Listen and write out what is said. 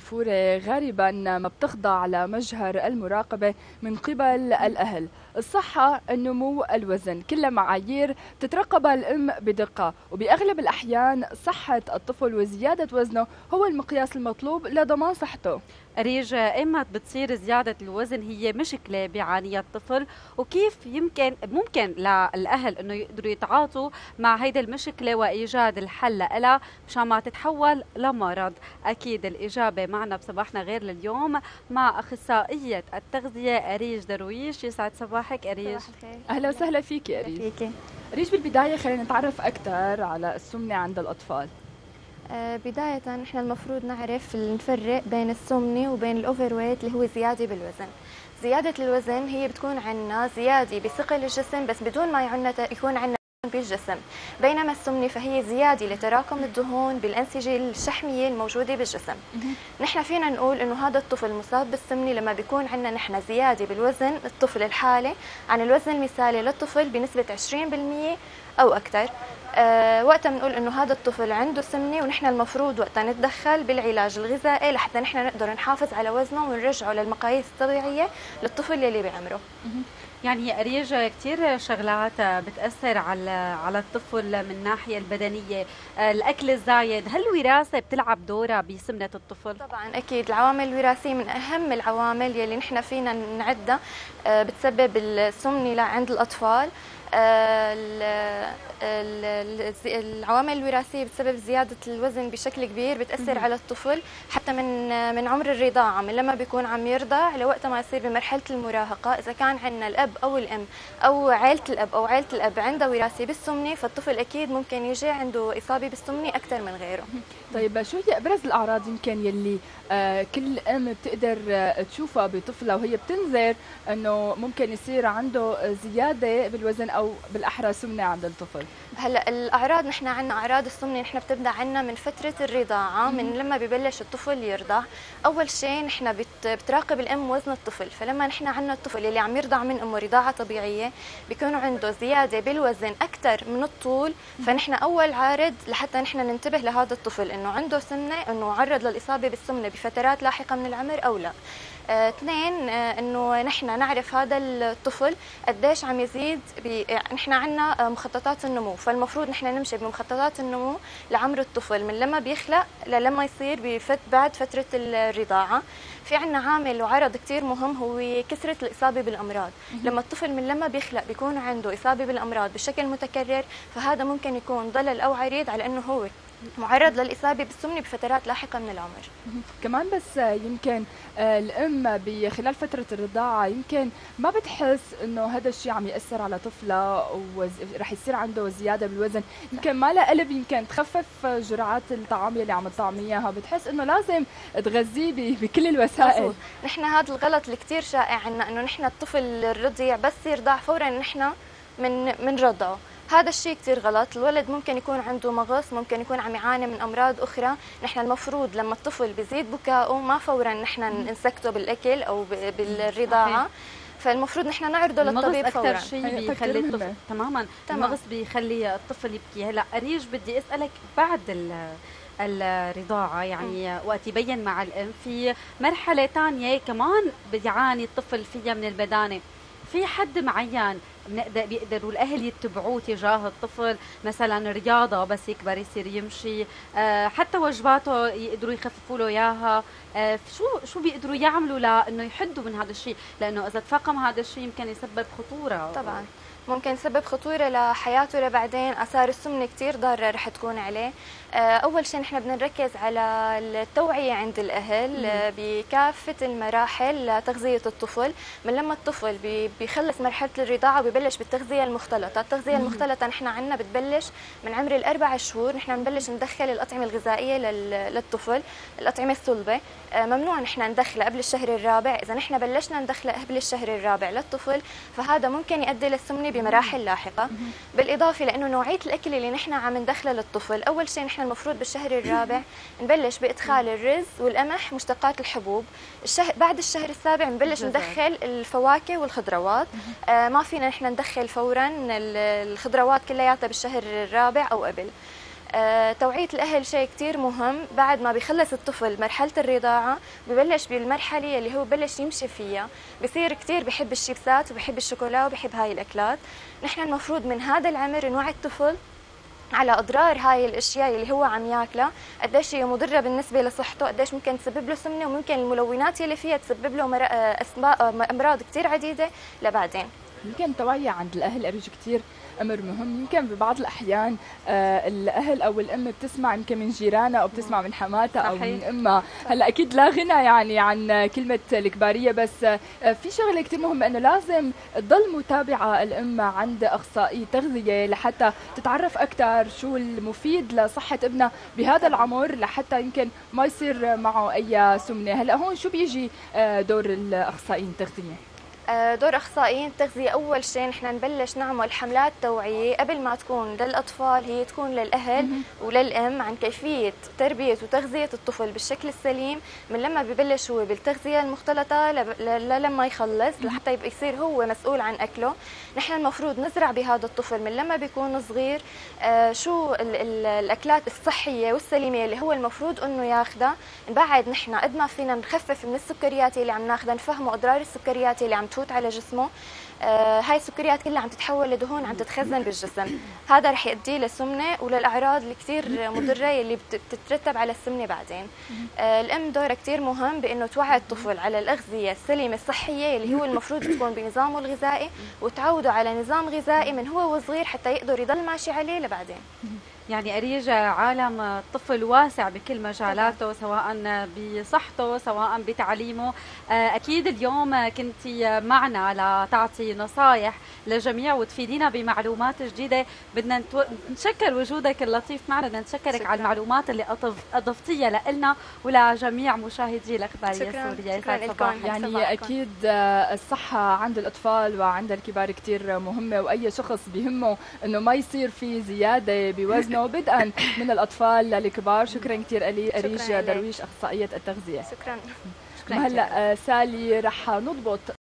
الطفولة غالبا ما بتخضع لمجهر المراقبة من قبل الأهل. الصحة، النمو، الوزن، كلها معايير تترقبها الأم بدقة، وبأغلب الأحيان صحة الطفل وزيادة وزنه هو المقياس المطلوب لضمان صحته. أريج، إمتى بتصير زيادة الوزن هي مشكلة بيعانيها الطفل، وكيف ممكن للأهل إنه يقدروا يتعاطوا مع هيدي المشكلة وإيجاد الحل لها مشان ما تتحول لمرض؟ أكيد الإجابة معنا بصباحنا غير لليوم مع أخصائية التغذية أريج درويش. يسعد صباحك أريج. صباح الخير. أهلا وسهلا فيك يا أريج. فيكي. أريج، بالبداية خلينا نتعرف أكثر على السمنة عند الأطفال. بداية نحن المفروض نعرف نفرق بين السمنة وبين الأوفر ويت اللي هو زيادة بالوزن. زيادة الوزن هي بتكون عنا زيادة بثقل الجسم بس بدون ما يكون عنا بالجسم، بينما السمنة فهي زيادة لتراكم الدهون بالأنسجة الشحمية الموجودة بالجسم. نحن فينا نقول إنه هذا الطفل مصاب بالسمنة لما بيكون عنا نحن زيادة بالوزن الطفل الحالي عن الوزن المثالي للطفل بنسبة 20% أو أكثر. وقتها بنقول إنه هذا الطفل عنده سمنة، ونحن المفروض وقتها نتدخل بالعلاج الغذائي لحتى نحن نقدر نحافظ على وزنه ونرجعه للمقاييس الطبيعية للطفل يلي بعمره. يعني أريج كثير شغلات بتأثر على الطفل من الناحية البدنية. الأكل الزايد، هل الوراثة بتلعب دورها بسمنة الطفل؟ طبعا أكيد العوامل الوراثية من أهم العوامل يلي نحن فينا نعدها بتسبب السمنة عند الأطفال. العوامل الوراثية بتسبب زيادة الوزن بشكل كبير، بتأثر على الطفل حتى من عمر الرضاعة، من لما بيكون عم يرضع لوقت ما يصير بمرحلة المراهقة. إذا كان عندنا الأب أو الأم أو عائلة الأب أو عائلة الأب عندها وراثة بالسمنة، فالطفل أكيد ممكن يجي عنده إصابة بالسمنة أكثر من غيره. طيب شو هي أبرز الأعراض يمكن يلي كل أم بتقدر تشوفها بطفلها وهي بتنذر إنه ممكن يصير عنده زيادة بالوزن أو بالأحرى سمنة عند الطفل؟ هلا الأعراض، نحن عندنا أعراض السمنة نحن بتبدأ عنا من فترة الرضاعة، من لما ببلش الطفل يرضع. أول شيء نحن بتراقب الأم وزن الطفل، فلما نحن عندنا الطفل اللي عم يرضع من أمه رضاعة طبيعية بيكون عنده زيادة بالوزن أكثر من الطول، فنحن أول عارض لحتى نحن ننتبه لهذا الطفل إنه عنده سمنة، إنه معرض للإصابة بالسمنة بفترات لاحقة من العمر أو لا. اثنين، انه نحن نعرف هذا الطفل قديش عم يزيد نحن عندنا مخططات النمو، فالمفروض نحن نمشي بمخططات النمو لعمر الطفل من لما بيخلق لما يصير بعد فترة الرضاعة. في عندنا عامل وعرض كثير مهم هو كثرة الإصابة بالأمراض. لما الطفل من لما بيخلق بيكون عنده إصابة بالأمراض بشكل متكرر، فهذا ممكن يكون ضلل أو عريض على أنه هو معرض للإصابة بالسمنة بفترات لاحقة من العمر. كمان بس يمكن الأم بخلال فترة الرضاعة يمكن ما بتحس إنه هذا الشيء عم يأثر على طفلها ورح يصير عنده زيادة بالوزن، يمكن ما لها قلب، يمكن تخفف جرعات الطعام اللي عم تطعمي إياها، بتحس إنه لازم تغذيه بكل الوسائل. نحن هذا الغلط اللي كثير شائع عنا، إنه نحن الطفل الرضيع بس يرضع فورا نحن من رضعه. هذا الشيء كثير غلط. الولد ممكن يكون عنده مغص، ممكن يكون عم يعاني من امراض اخرى. نحن المفروض لما الطفل بيزيد بكائه ما فورا نحن نسكته بالاكل او بالرضاعه، فالمفروض نحن نعرضه للطبيب فورا. اكثر شيء بيخلي الطفل تمام. المغص بيخلي الطفل يبكي. هلا أريج بدي اسالك، بعد الرضاعة يعني وقت يبين مع الأم في مرحلة ثانية كمان بيعاني الطفل فيها من البدانة، في حد معين بيقدروا الأهل يتبعوه تجاه الطفل؟ مثلا رياضة بس يكبر يصير يمشي، حتى وجباته يقدروا يخففوا له إياها. شو بيقدروا يعملوا لأنه يحدوا من هذا الشيء؟ لأنه إذا تفاقم هذا الشيء يمكن يسبب خطورة. طبعا ممكن يسبب خطورة لحياته لبعدين. آثار السمنة كتير ضارة رح تكون عليه. أول شيء نحن بدنا نركز على التوعية عند الأهل بكافة المراحل لتغذية الطفل. من لما الطفل بيخلص مرحلة الرضاعة ببلش بالتغذية المختلطة. التغذية المختلطة نحن عنا بتبلش من عمر الأربع شهور. نحن بنبلش ندخل الأطعمة الغذائية للطفل، الأطعمة الصلبة. ممنوع نحن ندخلها قبل الشهر الرابع. إذا نحن بلشنا ندخلها قبل الشهر الرابع للطفل فهذا ممكن يؤدي للسمنة بمراحل لاحقة. بالإضافة لأنه نوعية الأكل اللي نحن عم ندخله للطفل، أول شيء نحن المفروض بالشهر الرابع نبلش بإدخال الرز والقمح مشتقات الحبوب. بعد الشهر السابع نبلش ندخل الفواكه والخضروات. ما فينا نحن ندخل فورا الخضروات كلياتها بالشهر الرابع أو قبل. توعية الأهل شيء كتير مهم. بعد ما بيخلص الطفل مرحلة الرضاعة ببلش بالمرحلة اللي هو ببلش يمشي فيها، بصير كتير بحب الشيبسات وبحب الشوكولا وبحب هاي الأكلات. نحن المفروض من هذا العمر نوعي الطفل على اضرار هاي الاشياء اللي هو عم ياكلها، قديش هي مضره بالنسبه لصحته، قديش ممكن تسبب له سمنه، وممكن الملونات اللي فيها تسبب له امراض كثير عديده لبعدين. يمكن التوعية عند الأهل أريج كتير أمر مهم. يمكن ببعض الأحيان الأهل أو الأم بتسمع يمكن من جيرانها أو بتسمع من حماتها أو من أمها. هلا أكيد لا غنى يعني عن كلمة الكبارية، بس في شغلة كتير مهمة إنه لازم تضل متابعة الأم عند أخصائي تغذية لحتى تتعرف أكثر شو المفيد لصحة ابنها بهذا العمر، لحتى يمكن ما يصير معه أي سمنة. هلا هون شو بيجي دور الأخصائيين التغذية؟ دور اخصائيين التغذيه، اول شيء نحن نبلش نعمل حملات توعيه قبل ما تكون للاطفال، هي تكون للاهل وللام عن كيفيه تربيه وتغذيه الطفل بالشكل السليم، من لما ببلش هو بالتغذيه المختلطه لما يخلص، لحتى يبقى يصير هو مسؤول عن اكله. نحن المفروض نزرع بهذا الطفل من لما بيكون صغير شو الاكلات الصحيه والسليمه اللي هو المفروض انه ياخذها. بعد نحن قد ما فينا نخفف من السكريات اللي عم ناخذها، نفهمه اضرار السكريات اللي عم تفوت على جسمه. هاي السكريات كلها عم تتحول لدهون عم تتخزن بالجسم، هذا رح يؤدي لسمنه وللاعراض اللي كثير مضره اللي بتترتب على السمنه بعدين. الام دورها كثير مهم بانه توعي الطفل على الاغذيه السليمه الصحيه اللي هو المفروض تكون بنظامه الغذائي، وتعوده على نظام غذائي من هو وصغير حتى يقدر يضل ماشي عليه لبعدين. يعني أريج عالم الطفل واسع بكل مجالاته، سواء بصحته سواء بتعليمه. أكيد اليوم كنت معنا لتعطي نصائح للجميع وتفيدينا بمعلومات جديدة. بدنا نشكر وجودك اللطيف معنا، بدنا نشكرك على المعلومات اللي أضفتيها لنا ولجميع مشاهدي الأخبارية السورية. شكرا لكم. يعني أكيد الصحة عند الأطفال وعند الكبار كتير مهمة، وأي شخص بيهمه إنه ما يصير في زيادة بوزنه بدءا من الأطفال للكبار. شكرا كثير أريج درويش، أخصائية التغذية. شكرا. هلا سالي رح نضبط